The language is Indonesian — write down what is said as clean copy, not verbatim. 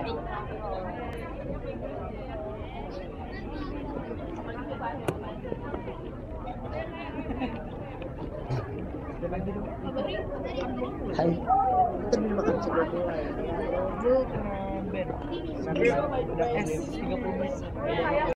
Hai. Terima kasih sudah mulai. Sampai udah S 30 menit.